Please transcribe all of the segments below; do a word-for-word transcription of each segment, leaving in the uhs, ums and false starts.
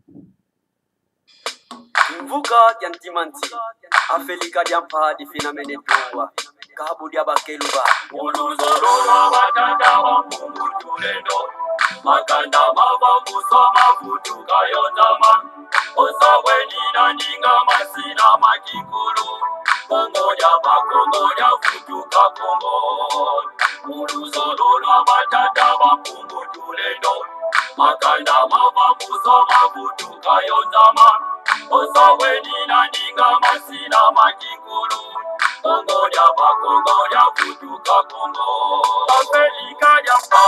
Mvuka yantimanti Afelika diampa di finamene tuwa Kabu dia bakeluba Uluzorora batanda wa mungu tulendo Makanda mava muso mafutu kayotama Osaweni na ninga masina makikulu Kongo ya ba Kongo ya futuka Kongo Uluzorora batanda wa mungu tulendo Makanda mava muso mafutu kayotama Osaweni na ninga masina makikulu Kongo ya ba Kongo ya futuka Kongo Afrika ya ba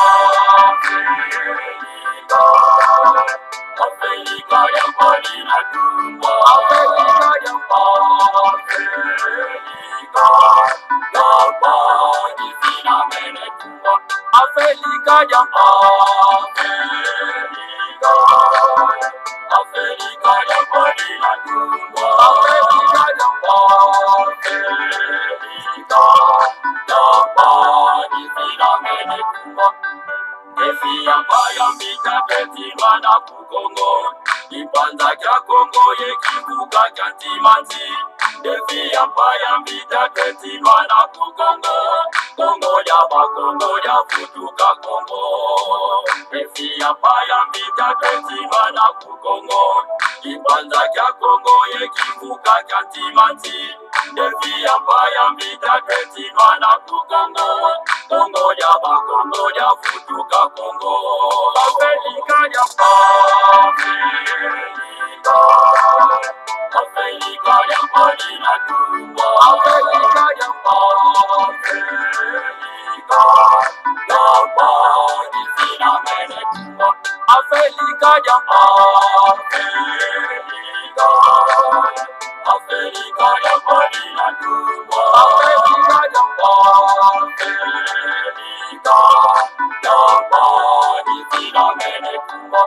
Afrika Afrika ya ba lina tumba Afrika ya ba Afrika ya ba difina mene tumba Afrika ya ba Afrika Afrika ya ba lina tumba Afrika ya ba Efi ambaya mita beti mana kukongo Ipanza kya Kongo ye kibuka kya timanti Efi ambaya mita beti mana kukongo Kongo ya ba Kongo ya futuka Kongo Efi ambaya mita beti mana kukongo Ipanza kya Kongo ye kibuka kya timanti Efi ambaya mita beti mana kukongo Kongo ya ba Kongo ya futuka Kongo Afrika ya ba Afrika Afrika ya ba lina tumba Afrika ya ba Afrika ya ba difina mene tumba Afrika ya ba Afrika Afrika ya ba lina tumba Afrika ya ba Afrika ya ba difina mene tumba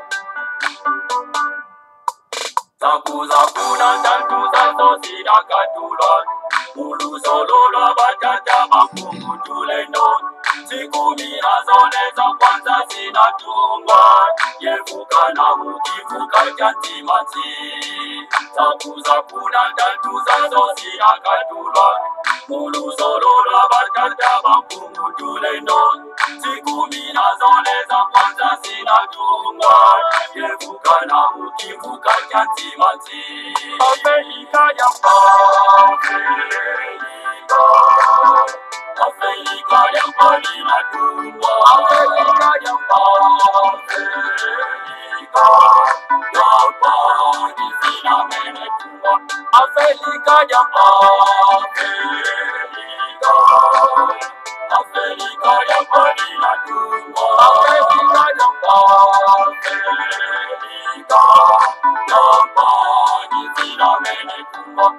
Zaku zaku na tantu zazo sida katula Ulu solo la batata mafungu tulendo Siku mira zone za kwanza sina tungwa Yevuka na mukivuka jantimati Zaku zaku na tantu zazo sida katula Ulu solo la batata mafungu tulendo Siku mira zone za kwanza sina tungwa Yevuka na mukivuka jantimati Afrika ya ba Afrika Afrika ya ba lina tumba Afrika ya ba Afrika ya ba difina mene tumba Afrika ya ba Afrika Afrika ya ba lina tumba Afrika ya ba Afrika ya ba difina mene tumba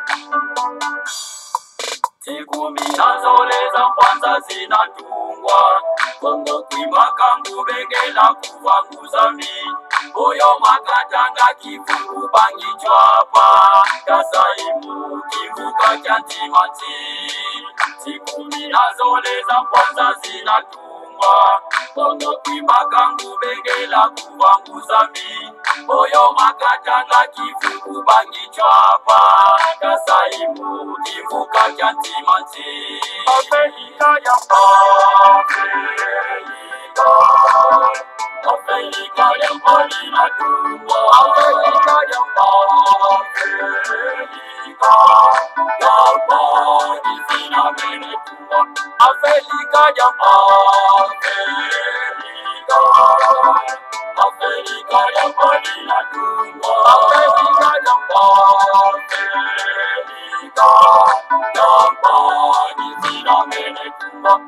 Siku mina zole za kwanza zinatungwa Kongo kuimaka ngubengela kuvanguza mi Oyo makatanga kifungu bangi chwapa Kasaimu kivuka chantimati Siku mina zole za kwanza zinatungwa Kongo kuimaka ngubengela kuvanguza mi Oyo makatanga kifungu bangi chwapa Kasaimu kivuka chantimati Afrika ya ba Afrika Afrika ya ba lina tumba Afrika ya ba Afrika ya ba difina mene tumba Afrika ya ba Afrika Afrika ya ba lina tumba Afrika ya ba Afrika ya ba difina mene tumba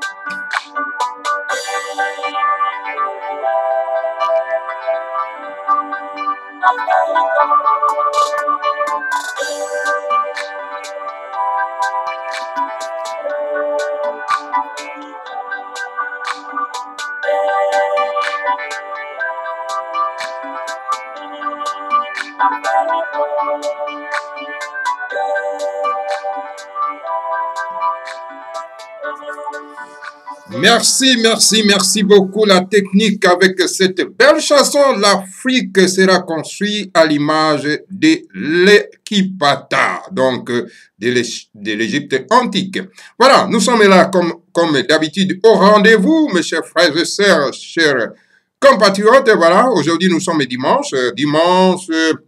Merci, merci, merci beaucoup. La technique avec cette belle chanson, l'Afrique sera construite à l'image de l'Équipata, donc de l'Égypte antique. Voilà, nous sommes là comme, comme d'habitude au rendez-vous, mes chers frères et sœurs, chers compatriotes. Voilà, aujourd'hui nous sommes dimanche, dimanche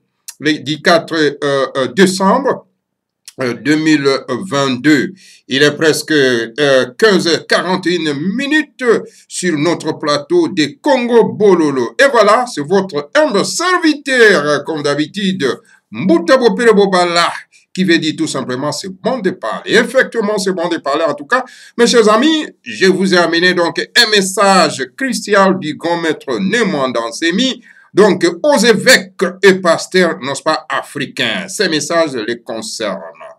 le quatre décembre deux mille vingt-deux. Il est presque euh, quinze heures quarante et une minutes sur notre plateau des Congo Bololo. Et voilà, c'est votre humble serviteur, comme d'habitude, Mboutabo Bobala, qui veut dire tout simplement c'est bon de parler. Effectivement, c'est bon de parler. En tout cas, mes chers amis, je vous ai amené donc un message crucial du grand maître Némanda Nsemi, donc aux évêques et pasteurs, n'est-ce pas, africains. Ces messages les concernent.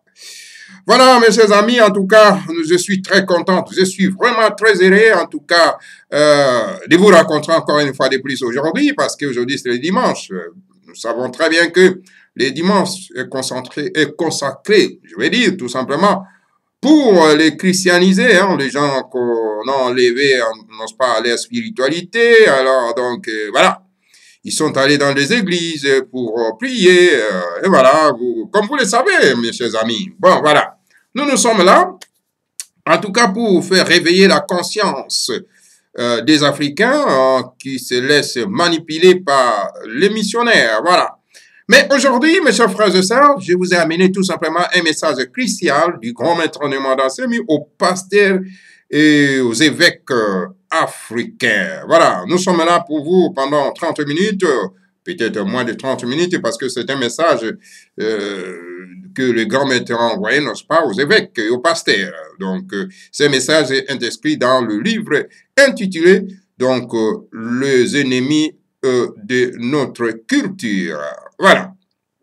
Voilà, mes chers amis, en tout cas, je suis très content, je suis vraiment très heureux, en tout cas, euh, de vous rencontrer encore une fois de plus aujourd'hui, parce qu'aujourd'hui, c'est le dimanche. Nous savons très bien que le dimanche est, concentré, est consacré, je vais dire, tout simplement, pour les christianiser, hein, les gens qu'on a enlevés, n'osent pas, à leur spiritualité. Alors, donc, euh, voilà. Ils sont allés dans les églises pour prier, euh, et voilà, vous, comme vous le savez, mes chers amis. Bon, voilà, nous nous sommes là, en tout cas pour faire réveiller la conscience euh, des Africains euh, qui se laissent manipuler par les missionnaires, voilà. Mais aujourd'hui, mes chers frères et sœurs, je vous ai amené tout simplement un message crucial du grand maître Némanda Nsemi aux pasteurs et aux évêques euh, africains. Voilà, nous sommes là pour vous pendant trente minutes, peut-être moins de trente minutes, parce que c'est un message euh, que le grand maître a envoyé, n'est-ce pas, aux évêques et aux pasteurs. Donc, euh, ce message est inscrit dans le livre intitulé, donc, euh, les ennemis euh, de notre culture. Voilà.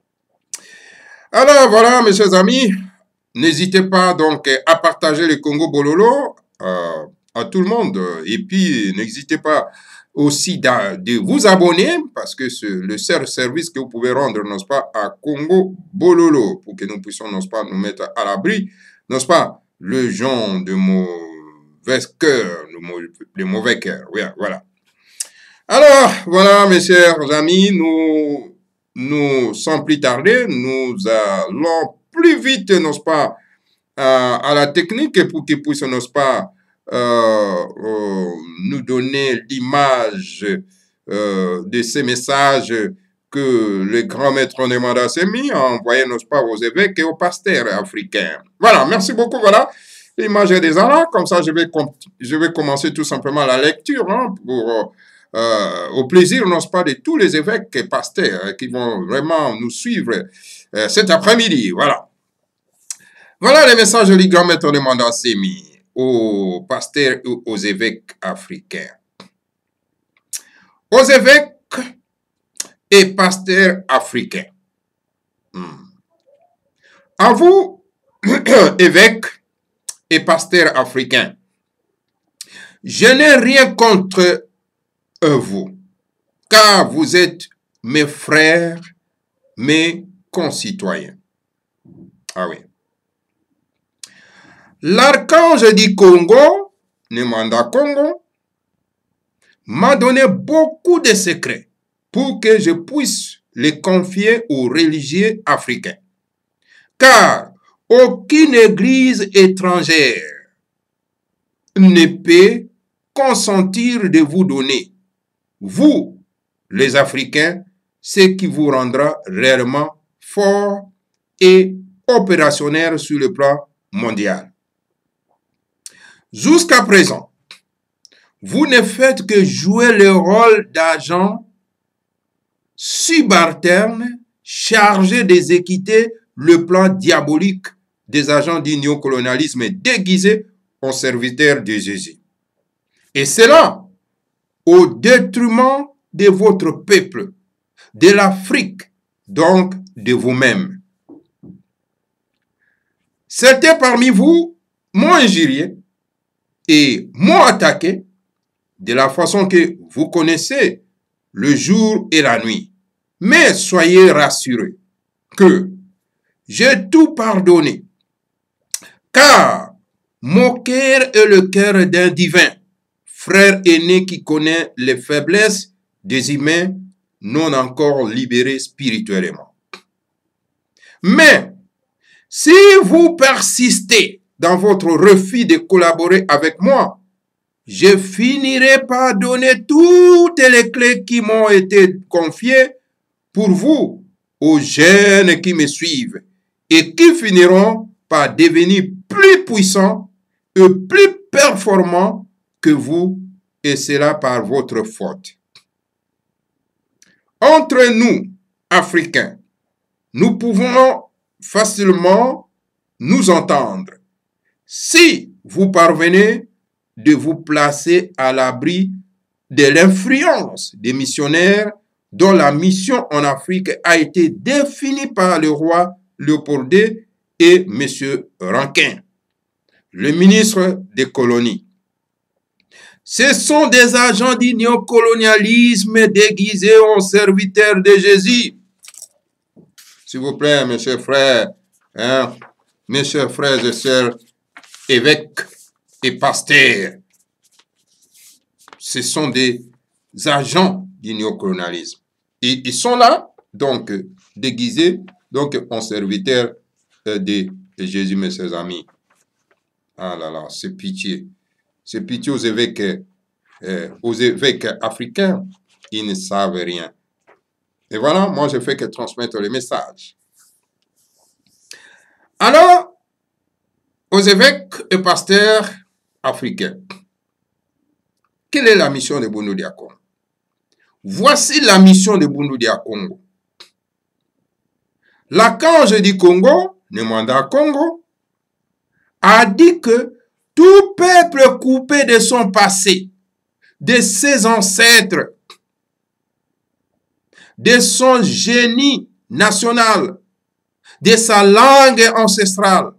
Alors, voilà, mes chers amis, n'hésitez pas donc à partager le Congo Bololo, Euh, à tout le monde. Et puis, n'hésitez pas aussi de vous abonner, parce que c'est le seul service que vous pouvez rendre, n'est-ce pas, à Congo Bololo, pour que nous puissions, n'est-ce pas, nous mettre à l'abri, n'est-ce pas, le genre de mauvais cœur, de mauvais cœur. Oui, voilà. Alors, voilà, mes chers amis, nous, nous, sans plus tarder, nous allons plus vite, n'est-ce pas, à la technique pour qu'ils puissent, n'est-ce pas, euh, euh, nous donner l'image euh, de ces messages que le grand maître Némanda Nsemi a envoyé, n'est-ce pas, aux évêques et aux pasteurs africains. Voilà, merci beaucoup, voilà. L'image est déjà là, comme ça je vais, je vais commencer tout simplement la lecture, hein, pour, euh, au plaisir, n'est-ce pas, de tous les évêques et pasteurs qui vont vraiment nous suivre euh, cet après-midi, voilà. Voilà les messages du grand maître Némanda Nsemi aux pasteurs et aux évêques africains. Aux évêques et pasteurs africains. Hmm. À vous, évêques et pasteurs africains, je n'ai rien contre vous, car vous êtes mes frères, mes concitoyens. Ah oui. L'archange du Congo, Némanda Congo, m'a donné beaucoup de secrets pour que je puisse les confier aux religieux africains. Car aucune église étrangère ne peut consentir de vous donner, vous, les Africains, ce qui vous rendra réellement fort et opérationnel sur le plan mondial. Jusqu'à présent, vous ne faites que jouer le rôle d'agent subalterne chargé d'exécuter le plan diabolique des agents du néocolonialisme déguisés en serviteurs de Jésus. Et cela au détriment de votre peuple, de l'Afrique, donc de vous-même. Certains parmi vous m'ont injurié et m'ont attaqué de la façon que vous connaissez le jour et la nuit. Mais soyez rassurés que j'ai tout pardonné, car mon cœur est le cœur d'un divin frère aîné qui connaît les faiblesses des humains non encore libérés spirituellement. Mais si vous persistez dans votre refus de collaborer avec moi, je finirai par donner toutes les clés qui m'ont été confiées pour vous, aux jeunes qui me suivent et qui finiront par devenir plus puissants et plus performants que vous, et cela par votre faute. Entre nous, Africains, nous pouvons facilement nous entendre si vous parvenez de vous placer à l'abri de l'influence des missionnaires dont la mission en Afrique a été définie par le roi Léopold deux et M. Rankin, le ministre des colonies. Ce sont des agents du néocolonialisme déguisés en serviteurs de Jésus. S'il vous plaît, mes chers frères, hein, mes chers frères et sœurs, évêques et pasteurs, ce sont des agents du néocolonialisme. Et ils sont là, donc, déguisés, donc, en serviteurs de, de Jésus, mes chers amis. Ah là là, c'est pitié. C'est pitié aux évêques, euh, aux évêques africains, ils ne savent rien. Et voilà, moi je fais que transmettre le message. Alors, aux évêques et pasteurs africains, quelle est la mission de Bundu Dia Congo? Voici la mission de Bundu Dia Congo. L'archange du Congo, Nemanda Congo, a dit que tout peuple coupé de son passé, de ses ancêtres, de son génie national, de sa langue ancestrale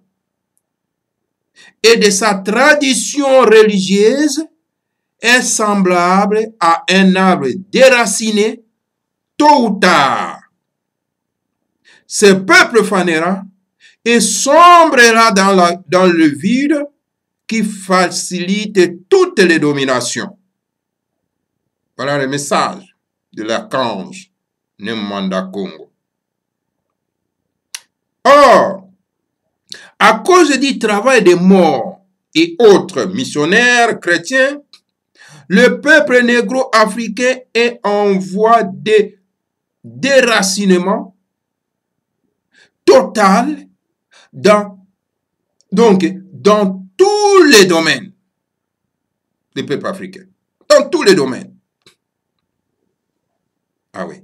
et de sa tradition religieuse est semblable à un arbre déraciné tôt ou tard. Ce peuple fanera et sombrera dans, la, dans le vide qui facilite toutes les dominations. Voilà le message de l'archange Nemanda Congo. Or, à cause du travail des morts et autres missionnaires chrétiens, le peuple négro-africain est en voie de déracinement total dans, donc, dans tous les domaines du peuple africain. Dans tous les domaines. Ah oui.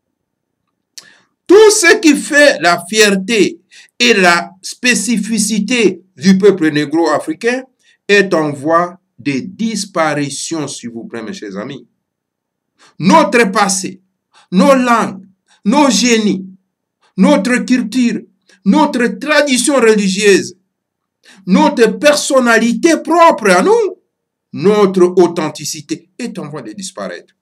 Tout ce qui fait la fierté et la spécificité du peuple négro-africain est en voie de disparition, s'il vous plaît, mes chers amis. Notre passé, nos langues, nos génies, notre culture, notre tradition religieuse, notre personnalité propre à nous, notre authenticité est en voie de disparaître.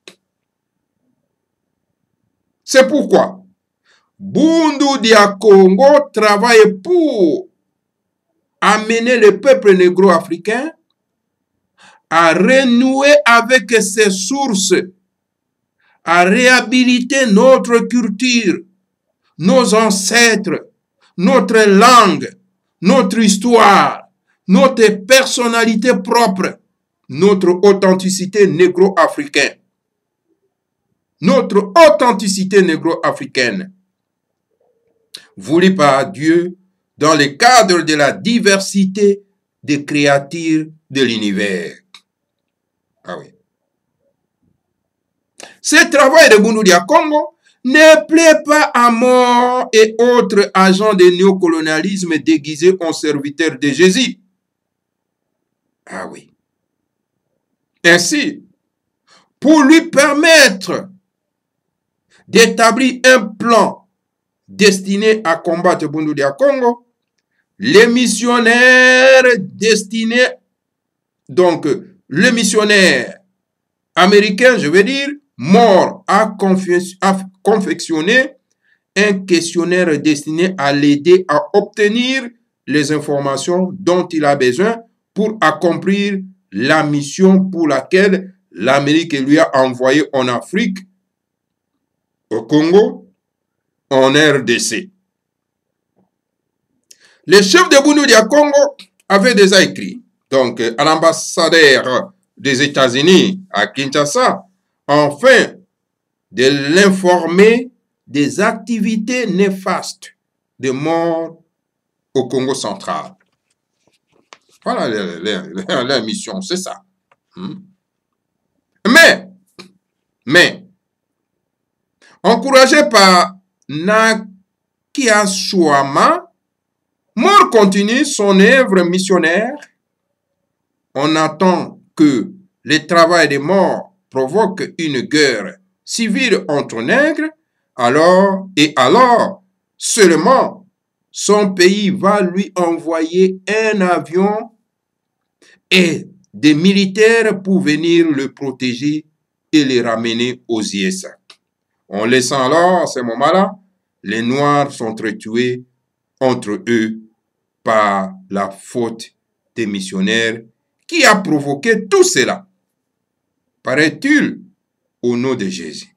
C'est pourquoi Bundu Dia Congo travaille pour amener le peuple négro-africain à renouer avec ses sources, à réhabiliter notre culture, nos ancêtres, notre langue, notre histoire, notre personnalité propre, notre authenticité négro-africaine. Notre authenticité négro-africaine, voulue par Dieu dans le cadre de la diversité des créatures de l'univers. Ah oui. Ce travail de Bundu Dia Congo ne plaît pas à Mort et autres agents de néocolonialisme déguisés en serviteurs de Jésus. Ah oui. Ainsi, pour lui permettre d'établir un plan destiné à combattre Bundu Dia Congo, les missionnaires destinés, donc le missionnaire américain, je veux dire, Mort a, a confectionné un questionnaire destiné à l'aider à obtenir les informations dont il a besoin pour accomplir la mission pour laquelle l'Amérique lui a envoyé en Afrique, au Congo, en R D C. Le chef de Bundu Dia Congo avait déjà écrit donc à l'ambassadeur des États-Unis à Kinshasa, afin de l'informer des activités néfastes de mort au Congo central. Voilà la, la, la, la mission, c'est ça. Mais, mais, encouragé par Nakia Chouama, Mort continue son œuvre missionnaire. On attend que le travail des morts provoque une guerre civile entre nègres, alors et alors seulement son pays va lui envoyer un avion et des militaires pour venir le protéger et le ramener aux I S A. En laissant alors, à ce moment-là, les Noirs sont tués entre eux par la faute des missionnaires qui a provoqué tout cela, paraît-il, au nom de Jésus.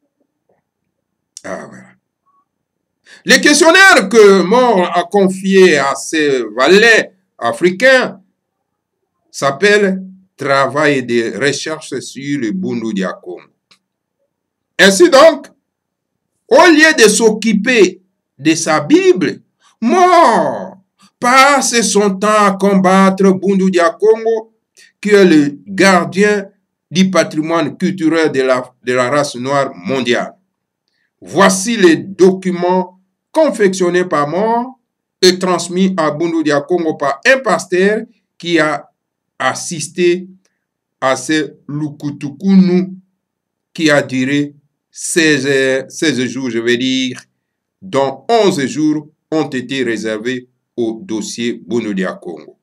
Ah, voilà. Les questionnaires que Mort a confiés à ses valets africains s'appellent Travail de recherche sur le Bundu Dia Congo. Ainsi donc, au lieu de s'occuper de sa Bible, Mort passe son temps à combattre Bundu Dia Congo, qui est le gardien du patrimoine culturel de la, de la race noire mondiale. Voici les documents confectionnés par Mort et transmis à Bundu Dia Congo par un pasteur qui a assisté à ce Lukutukunu qui a duré seize, seize jours, je vais dire, dont onze jours ont été réservés au dossier Bundu Dia Congo.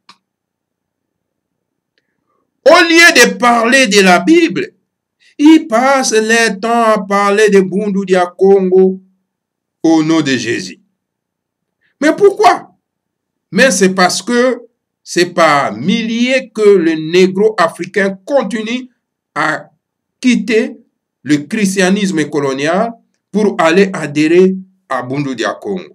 Au lieu de parler de la Bible, ils passent leur temps à parler de Bundu Dia Congo au nom de Jésus. Mais pourquoi? Mais c'est parce que c'est par milliers que le négro africain continue à quitter le christianisme colonial pour aller adhérer à Bundu Dia Congo.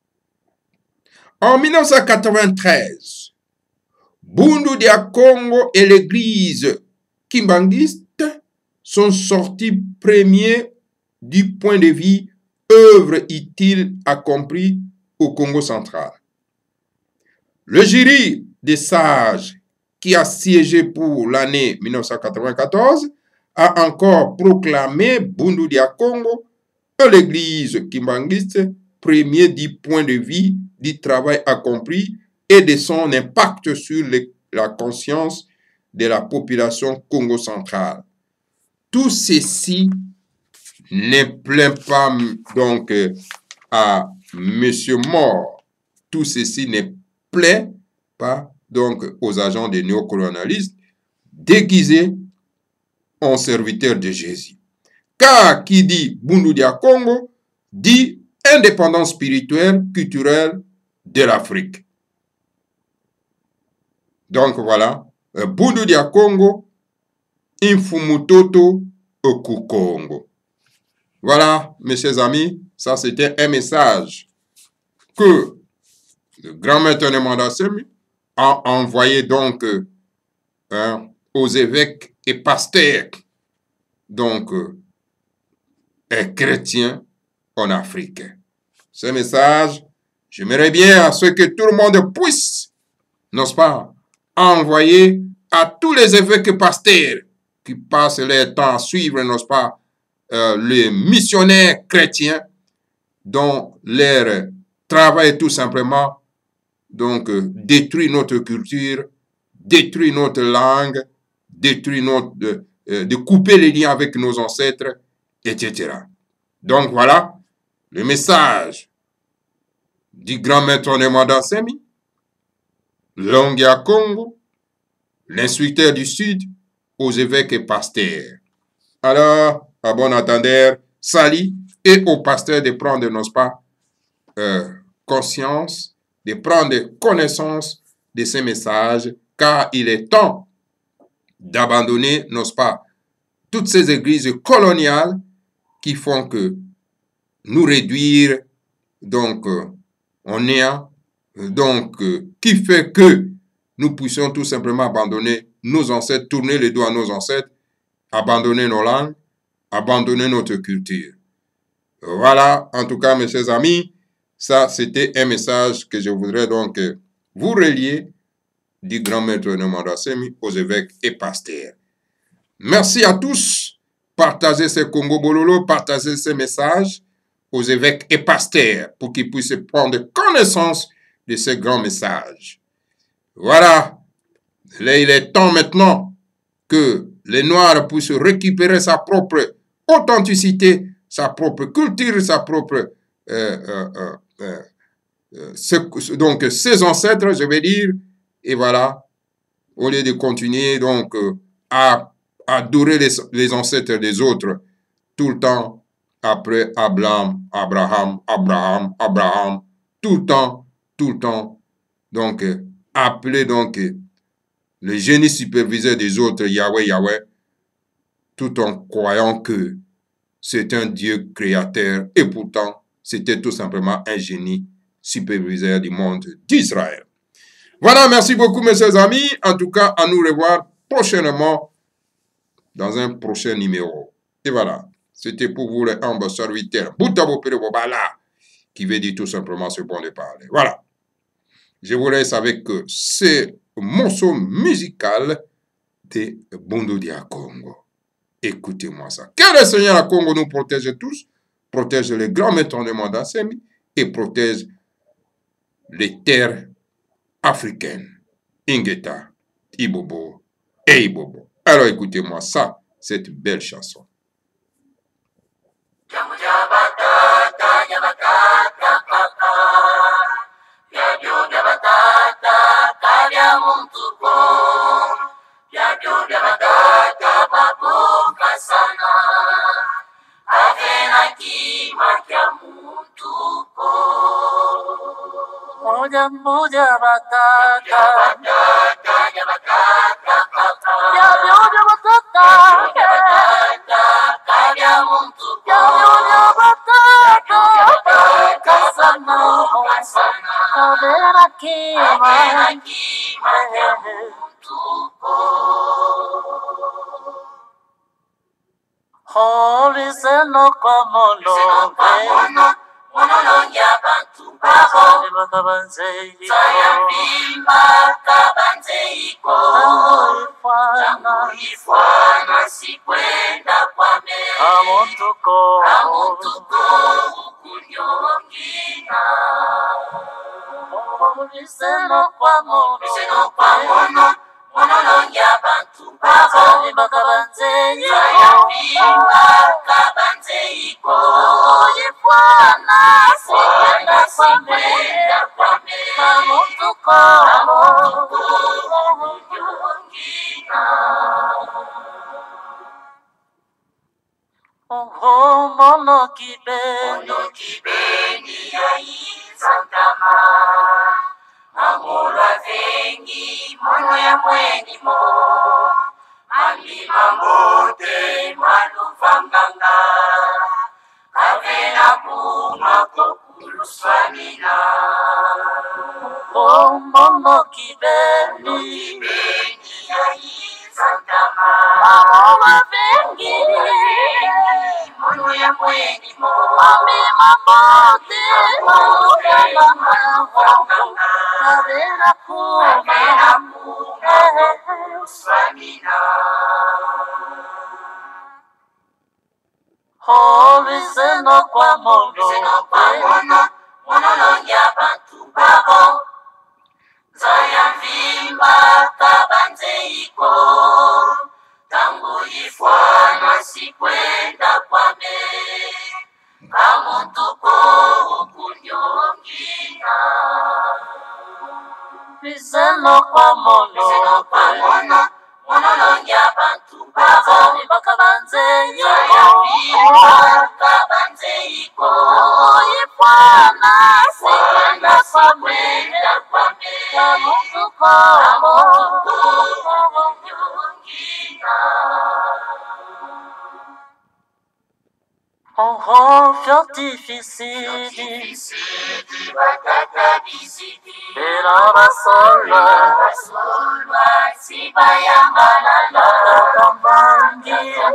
En mille neuf cent quatre-vingt-treize, Bundu Dia Congo et l'église kimbanguiste sont sortis premiers du point de vue œuvre utile accomplie au Congo central. Le jury des sages qui a siégé pour l'année mille neuf cent quatre-vingt-quatorze a encore proclamé Bundu Dia Congo et l'église kimbanguiste premier du point de vue du travail accompli et de son impact sur le, la conscience de la population Congo centrale. Tout ceci ne plaît pas donc à Monsieur Mort. Tout ceci ne plaît pas donc aux agents des néocolonialistes déguisés en serviteurs de Jésus. Car qui dit Bundu Dia Congo dit indépendance spirituelle, culturelle de l'Afrique. Donc voilà, Bundu Dia Congo, Infumutoto Okukongo. Voilà, mes chers amis, ça c'était un message que le grand maître Nemanda Semi a envoyé donc hein, aux évêques et pasteurs, donc euh, et chrétiens en Afrique. Ce message, j'aimerais bien à ce que tout le monde puisse, n'est-ce pas, envoyer à tous les évêques et pasteurs qui passent leur temps à suivre, n'est-ce pas, euh, les missionnaires chrétiens dont leur travail tout simplement donc euh, détruit notre culture, détruit notre langue, détruit notre, euh, euh, de couper les liens avec nos ancêtres, et cetera. Donc voilà le message du grand maître Nemanda Semi, Longia Congo, l'instructeur du Sud, aux évêques et pasteurs. Alors, à bon entendeur, salut, et aux pasteurs de prendre, n'est-ce pas, euh, conscience, de prendre connaissance de ces messages, car il est temps d'abandonner, n'est-ce pas, toutes ces églises coloniales qui font que nous réduire donc euh, en néant, donc euh, qui fait que nous puissions tout simplement abandonner nos ancêtres, tourner les dos à nos ancêtres, abandonner nos langues, abandonner notre culture. Voilà, en tout cas, mes chers amis, ça c'était un message que je voudrais donc euh, vous relier du grand maître Nemanda Semi aux évêques et pasteurs. Merci à tous. Partagez ces Congo Bololo, partagez ces messages aux évêques et pasteurs pour qu'ils puissent prendre connaissance de ces grands messages. Voilà. Là, il est temps maintenant que les Noirs puissent récupérer sa propre authenticité, sa propre culture, sa propre... Euh, euh, euh, euh, euh, ce, donc, ses ancêtres, je vais dire, et voilà, au lieu de continuer donc euh, à adorer les, les ancêtres des autres, tout le temps, après Abraham, Abraham, Abraham, Abraham, tout le temps, tout le temps, donc, euh, appeler donc euh, le génie superviseur des autres, Yahweh, Yahweh, tout en croyant que c'est un Dieu créateur, et pourtant, c'était tout simplement un génie superviseur du monde d'Israël. Voilà, merci beaucoup, mes chers amis. En tout cas, à nous revoir prochainement dans un prochain numéro. Et voilà, c'était pour vous les humbles serviteurs, Boutabo Pere Bobala, qui veut dire tout simplement ce bon de parler. Voilà. Je vous laisse avec ce morceau musical de Bondo Dia Congo. Écoutez-moi ça. Que le Seigneur à Congo nous protège tous, protège les grands maîtres de Manda Semi et protège les terres africaines. Ingeta, Ibobo et Ibobo. Alors écoutez-moi ça, cette belle chanson. Moja moja batata, ya batata, ya moja batata, ya moja batata, kasana, kabera kima, holy seno kamono, monolongia bantu babo bakabanzeiko sayambimba kabanzeiko tangu ifwana sikwenda kwame amontuko amontuko ukunyongina biseno kwa mono biseno kwa mono monolongia bantu babo bakabanzeiko sayambimba kabanzeiko ifwana sikwenda sikwenda kwame amontuko amontuko ukunyongina oh mono kibeni mono kibeni ya isantama amolwa vengi mono ya mweni mo alima mbote manufanganga avena kuma kokuluswanina oh mono kibeni kibeni ya isantama amolwa vengi mono ya mweni mo alima mbote manufanganga avena kuma kokuluswanina holy seno kwa mono seno kwa mono monolongia bantu babo zaya vimba kabanzeiko tangu ifwana sikwenda kwame kamontuko ukunyongina biseno kwa mono seno kwa mono monolongia bantu babo bakabanzeiko kabanzeiko ifwana sikwenda kwame kamontuko ukunyongina Oh, oh, feel difficile. Era basolwa, Kamangi,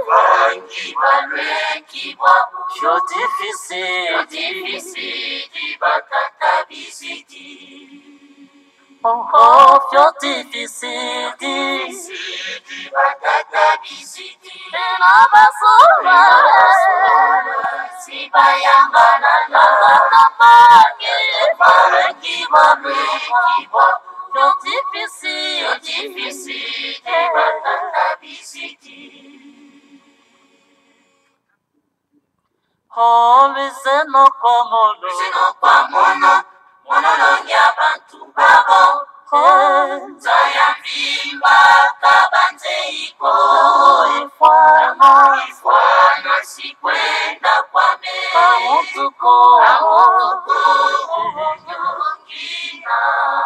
feel difficile. Oh, oh, feel difficile. Era basolwa, Kamangi, feel difficile. Oh, listen no kwamono, Zaya vimba kabanze iko ifwana sikwenda kwame kamutuko nyongina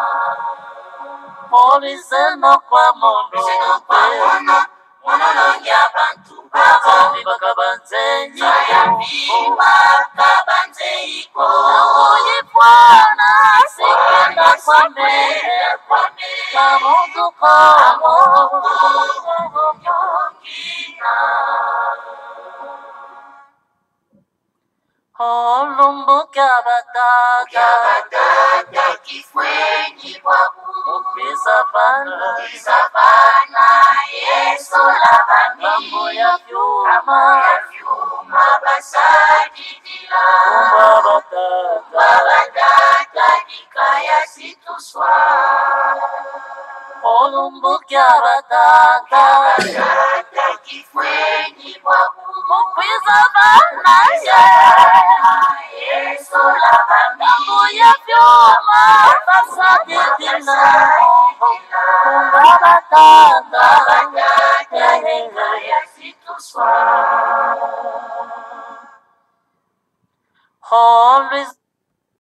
Olizeno kwa mono monolongia bantu babo bakabanze Zaya vimba kabanze iko ifwana sikwenda kwame Kamutuko nyongina Olumbuka batata kifwenyi wabu Ukisafana Yesu labani Mambo ya vyuma basadidila Kumba batata Nikaya situswa Olumbuka batata kifwenyi wabu Ukisafana Yesu labani Mambo ya vyuma basadidila Kumba batata Nikaya situswa Always